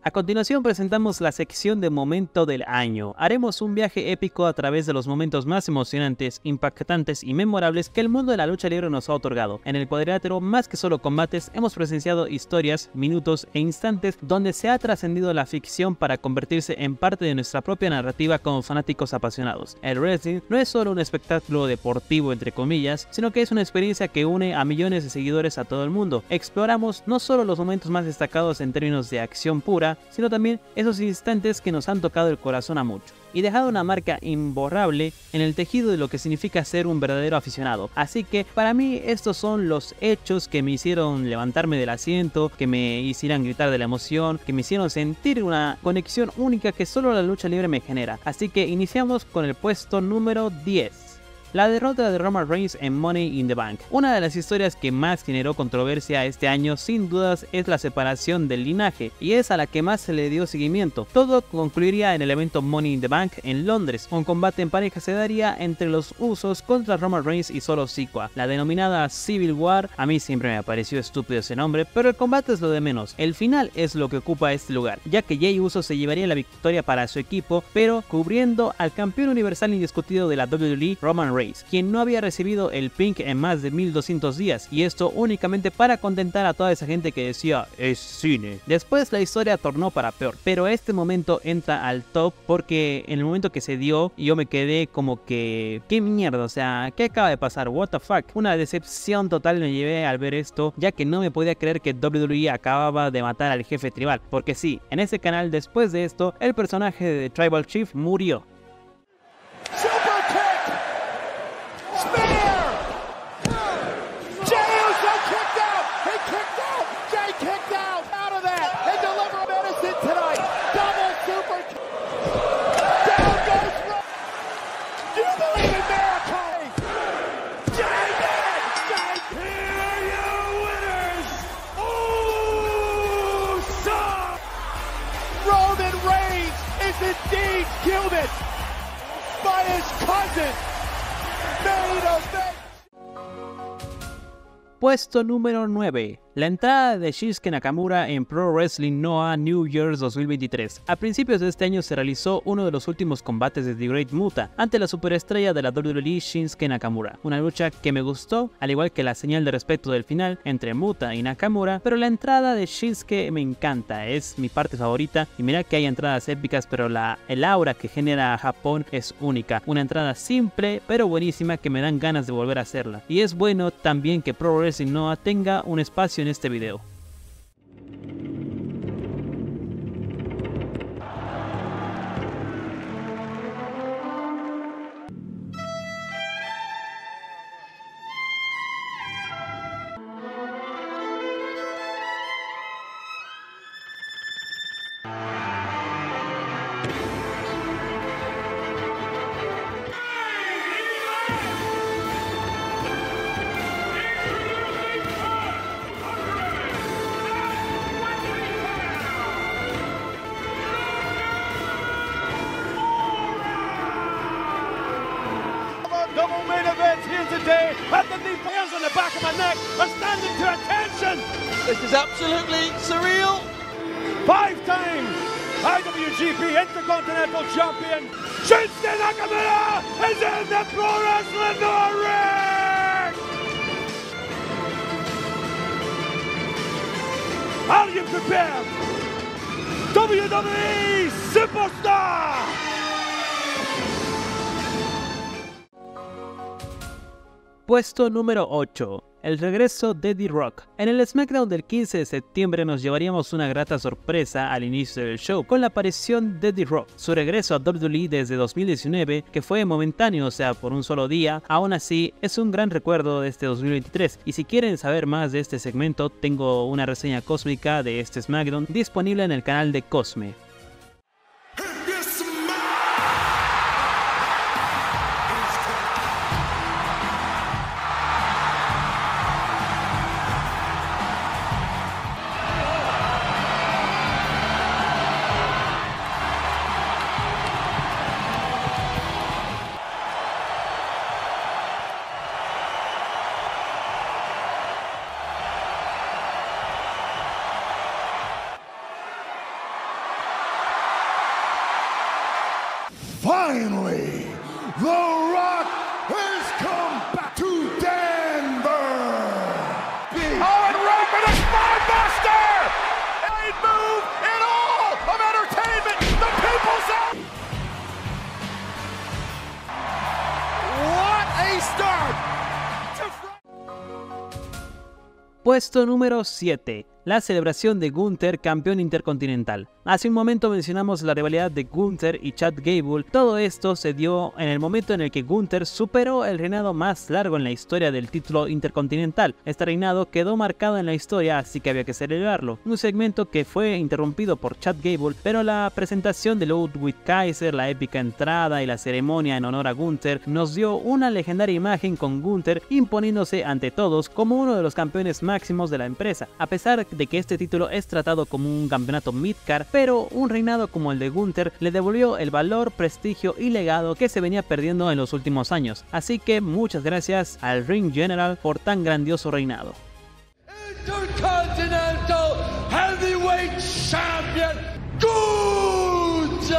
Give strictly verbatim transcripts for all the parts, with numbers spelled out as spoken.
A continuación presentamos la sección de momento del año. Haremos un viaje épico a través de los momentos más emocionantes, impactantes y memorables que el mundo de la lucha libre nos ha otorgado. En el cuadrilátero, más que solo combates, hemos presenciado historias, minutos e instantes donde se ha trascendido la ficción para convertirse en parte de nuestra propia narrativa como fanáticos apasionados. El wrestling no es solo un espectáculo deportivo entre comillas, sino que es una experiencia que une a millones de seguidores a todo el mundo. Exploramos no solo los momentos más destacados en términos de acción pura, sino también esos instantes que nos han tocado el corazón a muchos y dejado una marca imborrable en el tejido de lo que significa ser un verdadero aficionado. Así que para mí estos son los hechos que me hicieron levantarme del asiento, que me hicieran gritar de la emoción, que me hicieron sentir una conexión única que solo la lucha libre me genera. Así que iniciamos con el puesto número diez. La derrota de Roman Reigns en Money in the Bank. Una de las historias que más generó controversia este año sin dudas es la separación del linaje, y es a la que más se le dio seguimiento. Todo concluiría en el evento Money in the Bank en Londres. Un combate en pareja se daría entre los Usos contra Roman Reigns y Solo Sikoa. La denominada Civil War, a mí siempre me pareció estúpido ese nombre, pero el combate es lo de menos. El final es lo que ocupa este lugar, ya que Jey Uso se llevaría la victoria para su equipo, pero cubriendo al campeón universal indiscutido de la W W E, Roman Reigns, quien no había recibido el pink en más de mil doscientos días, y esto únicamente para contentar a toda esa gente que decía es cine. Después la historia tornó para peor, pero este momento entra al top porque en el momento que se dio yo me quedé como que qué mierda, o sea, ¿qué acaba de pasar? What the fuck. Una decepción total me llevé al ver esto, ya que no me podía creer que W W E acababa de matar al jefe tribal, porque sí, en ese canal después de esto el personaje de Tribal Chief murió. Indeed killed it by his cousin. Made of it. Puesto número nueve. La entrada de Shinsuke Nakamura en Pro Wrestling Noah New Year's dos mil veintitrés. A principios de este año se realizó uno de los últimos combates de The Great Muta ante la superestrella de la W W E Shinsuke Nakamura. Una lucha que me gustó, al igual que la señal de respeto del final entre Muta y Nakamura, pero la entrada de Shinsuke me encanta, es mi parte favorita, y mira que hay entradas épicas, pero la, el aura que genera Japón es única. Una entrada simple pero buenísima que me dan ganas de volver a hacerla. Y es bueno también que Pro Wrestling Noah tenga un espacio en este video. Double main event here today. Underneath the hairs on the back of my neck are standing to attention. This is absolutely surreal. Five times I W G P Intercontinental Champion Shinsuke Nakamura is in the Pro Wrestling Noah ring. Are you prepared? W W E Superstar. Puesto número ocho. El regreso de The Rock. En el SmackDown del quince de septiembre nos llevaríamos una grata sorpresa al inicio del show con la aparición de The Rock. Su regreso a W W E desde dos mil diecinueve, que fue momentáneo, o sea por un solo día, aún así es un gran recuerdo de este dos mil veintitrés. Y si quieren saber más de este segmento, tengo una reseña cósmica de este SmackDown disponible en el canal de Cosme. Puesto número siete. La celebración de Gunther, campeón intercontinental. Hace un momento mencionamos la rivalidad de Gunther y Chad Gable. Todo esto se dio en el momento en el que Gunther superó el reinado más largo en la historia del título intercontinental. Este reinado quedó marcado en la historia, así que había que celebrarlo. Un segmento que fue interrumpido por Chad Gable, pero la presentación de Ludwig Kaiser, la épica entrada y la ceremonia en honor a Gunther nos dio una legendaria imagen con Gunther imponiéndose ante todos como uno de los campeones máximos de la empresa. A pesar de que este título es tratado como un campeonato midcard, pero un reinado como el de Gunther le devolvió el valor, prestigio y legado que se venía perdiendo en los últimos años. Así que muchas gracias al Ring General por tan grandioso reinado. Intercontinental Heavyweight Champion Gunther!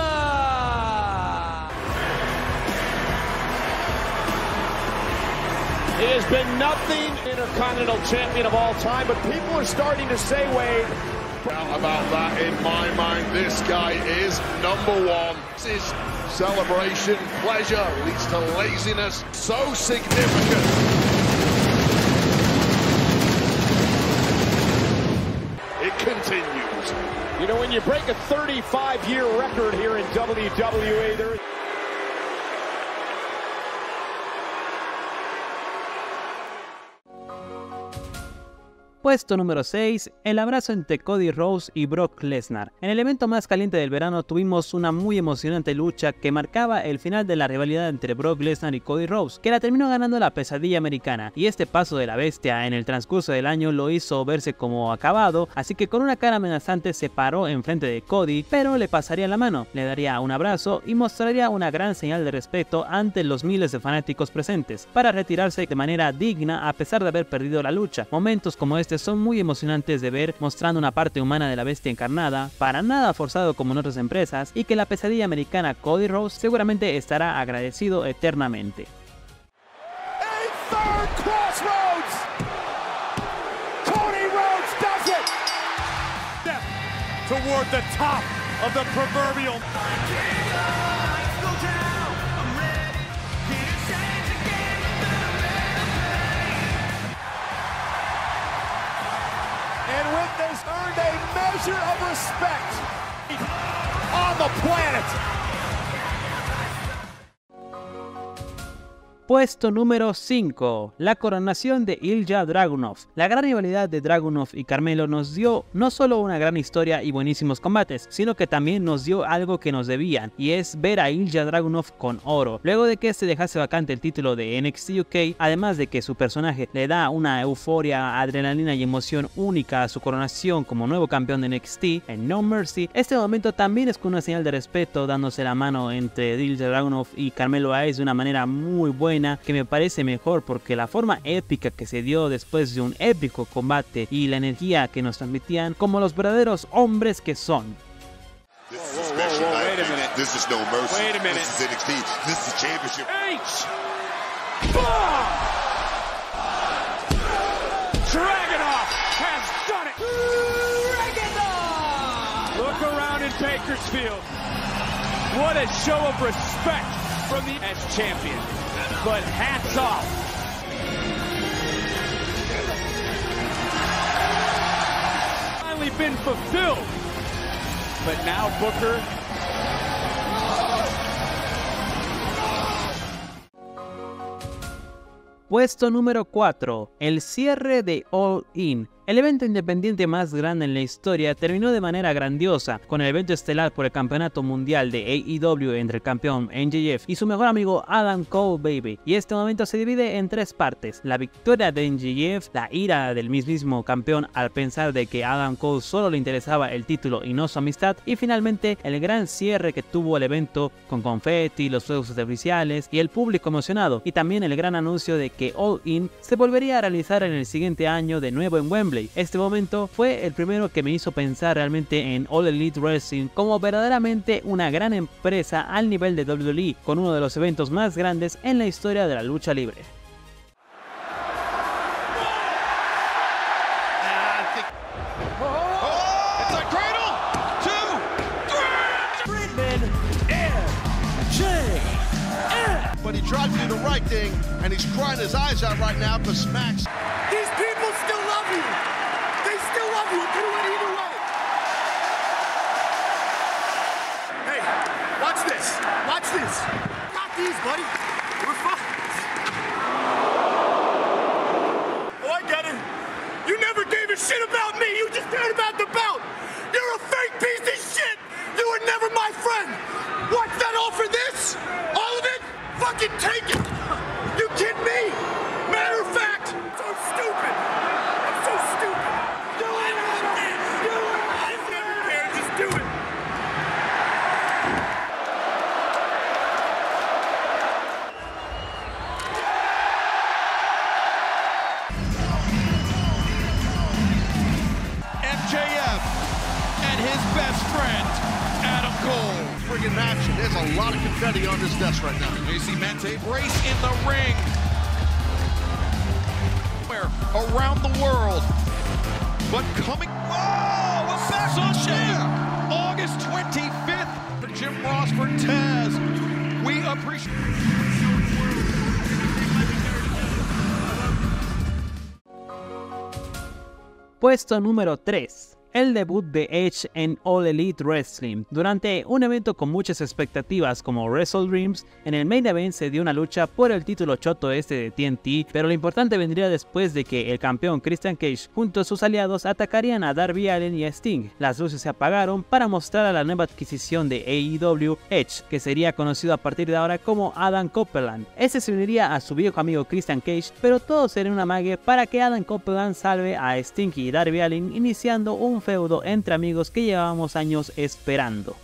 He has been nothing Intercontinental Champion of all time, but people are starting to say, Wade, about that in my mind, this guy is number one. This is celebration, pleasure, leads to laziness, so significant. It continues. You know, when you break a thirty-five year record here in W W E, there Puesto número seis. El abrazo entre Cody Rhodes y Brock Lesnar. En el evento más caliente del verano tuvimos una muy emocionante lucha que marcaba el final de la rivalidad entre Brock Lesnar y Cody Rhodes, que la terminó ganando la pesadilla americana, y este paso de la bestia en el transcurso del año lo hizo verse como acabado, así que con una cara amenazante se paró enfrente de Cody, pero le pasaría la mano, le daría un abrazo y mostraría una gran señal de respeto ante los miles de fanáticos presentes, para retirarse de manera digna a pesar de haber perdido la lucha. Momentos como este son muy emocionantes de ver, mostrando una parte humana de la bestia encarnada, para nada forzado como en otras empresas, y que la pesadilla americana Cody Rhodes seguramente estará agradecido eternamente. toward the top of the proverbial. And with this earned a measure of respect on the planet. Puesto número cinco. La coronación de Ilja Dragunov. La gran rivalidad de Dragunov y Carmelo nos dio no solo una gran historia y buenísimos combates, sino que también nos dio algo que nos debían, y es ver a Ilja Dragunov con oro. Luego de que este dejase vacante el título de N X T U K, además de que su personaje le da una euforia, adrenalina y emoción única a su coronación como nuevo campeón de N X T en No Mercy, este momento también es con una señal de respeto, dándose la mano entre Ilja Dragunov y Carmelo Hayes de una manera muy buena, que me parece mejor porque la forma épica que se dio después de un épico combate y la energía que nos transmitían como los verdaderos hombres que son. This is a special night. This is No Mercy. Wait a minute. This is N X T. This is championship. H. Bomb! Dragunov has done it. Dragunov! Look around in Bakersfield. What a show of respect from the as champion. But hats off. Finally been fulfilled. But now Booker. Puesto número cuatro. El cierre de All In. El evento independiente más grande en la historia terminó de manera grandiosa, con el evento estelar por el campeonato mundial de A E W entre el campeón M J F y su mejor amigo Adam Cole Baby, y este momento se divide en tres partes: la victoria de M J F, la ira del mismísimo campeón al pensar de que a Adam Cole solo le interesaba el título y no su amistad, y finalmente el gran cierre que tuvo el evento con confeti, los fuegos artificiales y el público emocionado, y también el gran anuncio de que All In se volvería a realizar en el siguiente año de nuevo en Wembley. Este momento fue el primero que me hizo pensar realmente en All Elite Wrestling como verdaderamente una gran empresa al nivel de W W E, con uno de los eventos más grandes en la historia de la lucha libre. But he tried to do the right thing, and he's crying his eyes out right now for smacks. These people still love you. They still love you. It could have went either way. Hey, watch this. Watch this. Got these, buddy. We're fine. Oh, I get it. You never gave a shit about me. You just cared about the belt. You're a fake piece of shit. You were never my friend. What's that all for this? All of it? Fucking take it. You kidding me? Matter of fact, so stupid. I'm so stupid. Do it. Do it. I never care. Just do it. M J F and his best friend, Adam Cole. Friggin' match. There's a lot of confetti on this desk right now. You see Mente race in the ring. Where around the world, but coming. Oh, a back Sunday, August twenty-fifth. For Jim Ross, for Taz. We appreciate. Puesto número tres. El debut de Edge en All Elite Wrestling. Durante un evento con muchas expectativas como Wrestle Dreams, en el main event se dio una lucha por el título choto este de T N T, pero lo importante vendría después de que el campeón Christian Cage junto a sus aliados atacarían a Darby Allin y a Sting. Las luces se apagaron para mostrar a la nueva adquisición de A E W, Edge, que sería conocido a partir de ahora como Adam Copeland. Este se uniría a su viejo amigo Christian Cage, pero todo sería una magia para que Adam Copeland salve a Sting y Darby Allin, iniciando un feudo entre amigos que llevábamos años esperando.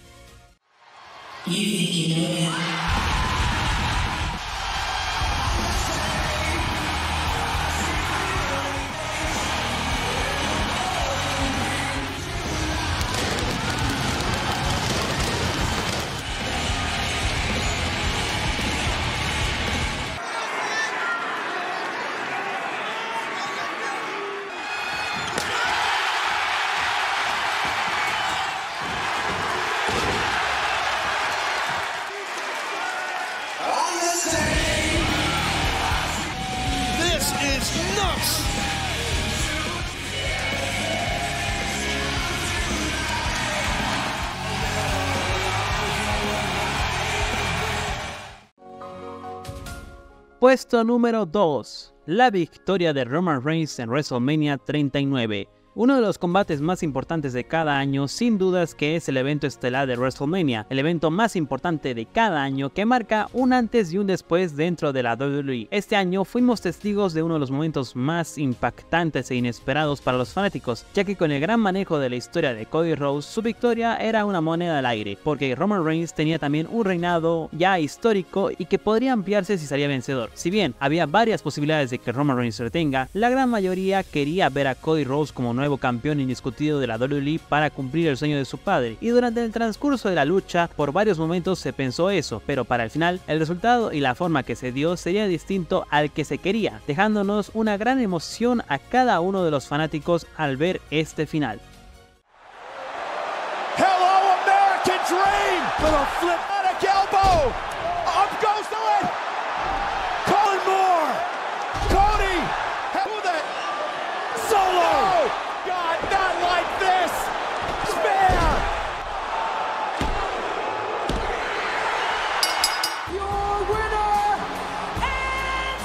Puesto número dos. La victoria de Roman Reigns en WrestleMania treinta y nueve. Uno de los combates más importantes de cada año, sin dudas que es el evento estelar de WrestleMania, el evento más importante de cada año que marca un antes y un después dentro de la W W E. Este año fuimos testigos de uno de los momentos más impactantes e inesperados para los fanáticos, ya que con el gran manejo de la historia de Cody Rhodes, su victoria era una moneda al aire, porque Roman Reigns tenía también un reinado ya histórico y que podría ampliarse si salía vencedor. Si bien había varias posibilidades de que Roman Reigns retenga, la gran mayoría quería ver a Cody Rhodes como nuevo campeón indiscutido de la W W E para cumplir el sueño de su padre, y durante el transcurso de la lucha por varios momentos se pensó eso, pero para el final el resultado y la forma que se dio sería distinto al que se quería, dejándonos una gran emoción a cada uno de los fanáticos al ver este final. Hello, American Dream! Little flip on a elbow! Up goes the leg! Colin Moore! Cody! Who the... Solo! God, not like this! Spear! Your winner is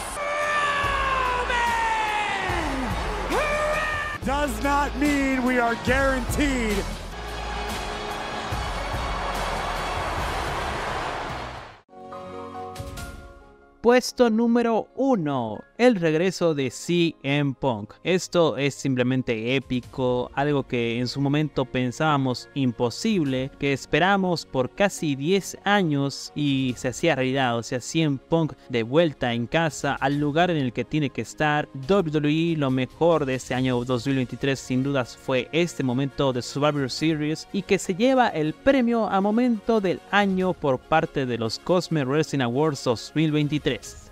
Roman! Does not mean we are guaranteed. Puesto número uno. El regreso de C M Punk. Esto es simplemente épico, algo que en su momento pensábamos imposible, que esperamos por casi diez años y se hacía realidad. O sea, C M Punk de vuelta en casa, al lugar en el que tiene que estar. W W E, lo mejor de este año dos mil veintitrés sin dudas fue este momento de Survivor Series, y que se lleva el premio a momento del año por parte de los Cosme Wrestling Awards dos mil veintitrés.